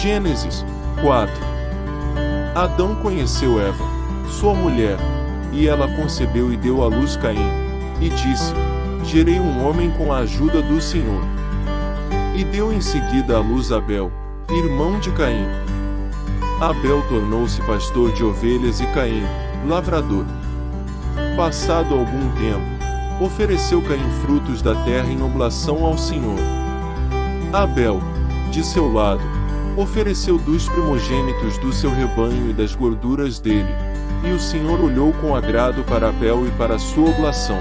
Gênesis 4. Adão conheceu Eva, sua mulher, e ela concebeu e deu à luz Caim, e disse: gerei um homem com a ajuda do Senhor. E deu em seguida à luz Abel, irmão de Caim. Abel tornou-se pastor de ovelhas e Caim, lavrador. Passado algum tempo, ofereceu Caim frutos da terra em oblação ao Senhor. Abel, de seu lado, ofereceu dos primogênitos do seu rebanho e das gorduras dele, e o Senhor olhou com agrado para Abel e para a sua oblação.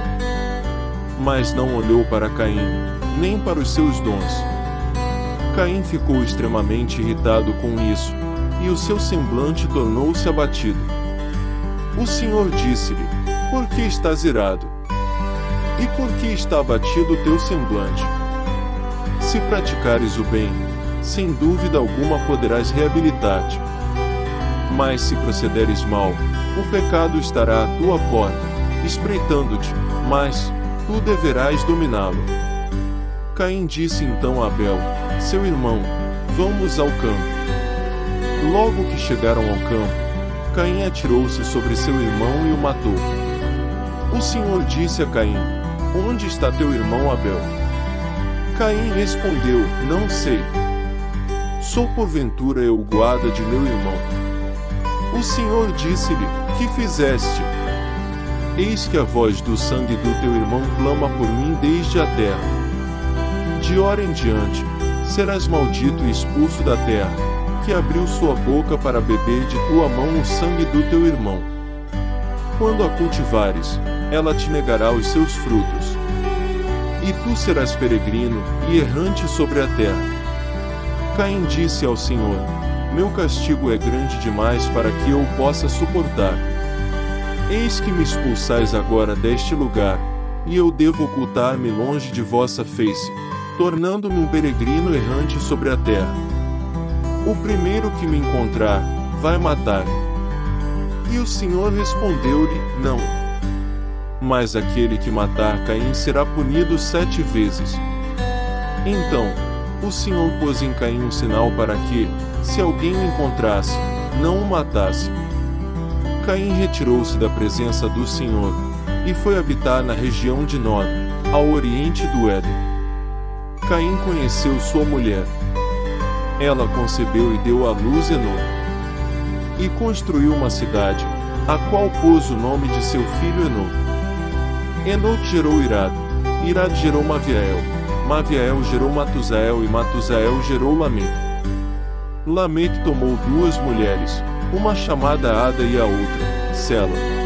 Mas não olhou para Caim, nem para os seus dons. Caim ficou extremamente irritado com isso, e o seu semblante tornou-se abatido. O Senhor disse-lhe: por que estás irado? E por que está abatido o teu semblante? Se praticares o bem, sem dúvida alguma poderás reabilitar-te. Mas se procederes mal, o pecado estará à tua porta, espreitando-te, mas tu deverás dominá-lo. Caim disse então a Abel, seu irmão: vamos ao campo. Logo que chegaram ao campo, Caim atirou-se sobre seu irmão e o matou. O Senhor disse a Caim: onde está teu irmão Abel? Caim respondeu: não sei. Sou porventura eu o guarda de meu irmão? O Senhor disse-lhe: que fizeste? Eis que a voz do sangue do teu irmão clama por mim desde a terra. De hora em diante, serás maldito e expulso da terra, que abriu sua boca para beber de tua mão o sangue do teu irmão. Quando a cultivares, ela te negará os seus frutos. E tu serás peregrino e errante sobre a terra. Caim disse ao Senhor: meu castigo é grande demais para que eu o possa suportar. Eis que me expulsais agora deste lugar, e eu devo ocultar-me longe de vossa face, tornando-me um peregrino errante sobre a terra. O primeiro que me encontrar, vai matar. E o Senhor respondeu-lhe: não. Mas aquele que matar Caim será punido 7 vezes. Então, o Senhor pôs em Caim um sinal para que, se alguém o encontrasse, não o matasse. Caim retirou-se da presença do Senhor, e foi habitar na região de Nod, ao oriente do Éden. Caim conheceu sua mulher. Ela concebeu e deu à luz Enoque. E construiu uma cidade, a qual pôs o nome de seu filho Enoque. Enoque gerou Irad, Irad gerou Maviael, Maviael gerou Matusael e Matusael gerou Lameque. Lameque tomou 2 mulheres, uma chamada Ada e a outra, Sela.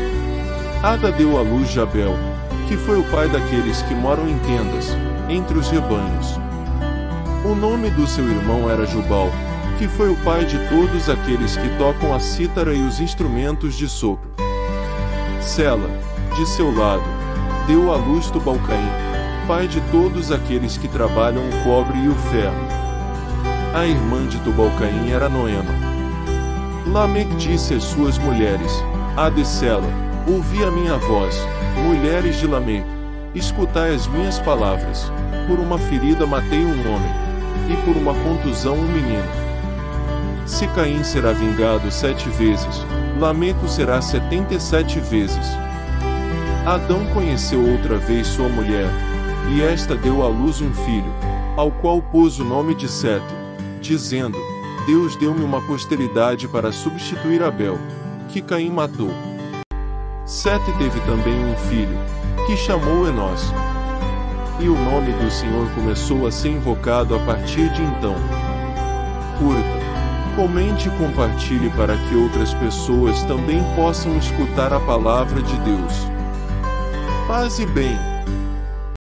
Ada deu à luz Jabel, que foi o pai daqueles que moram em tendas, entre os rebanhos. O nome do seu irmão era Jubal, que foi o pai de todos aqueles que tocam a cítara e os instrumentos de sopro. Sela, de seu lado, deu à luz Tubal-Caim, pai de todos aqueles que trabalham o cobre e o ferro. A irmã de Tubal-Caim era Noema. Lameque disse às suas mulheres: Ada e Sela, ouvi a minha voz, mulheres de Lameque, escutai as minhas palavras. Por uma ferida matei um homem, e por uma contusão um menino. Se Caim será vingado 7 vezes, Lameque será 77 vezes. Adão conheceu outra vez sua mulher, e esta deu à luz um filho, ao qual pôs o nome de Sete, dizendo: Deus deu-me uma posteridade para substituir Abel, que Caim matou. Sete teve também um filho, que chamou Enós. E o nome do Senhor começou a ser invocado a partir de então. Curta, comente e compartilhe para que outras pessoas também possam escutar a palavra de Deus. Paz e bem.